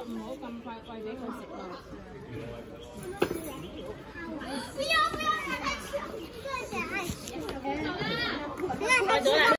唔好咁快餵俾佢食咯。 不要，快走啦！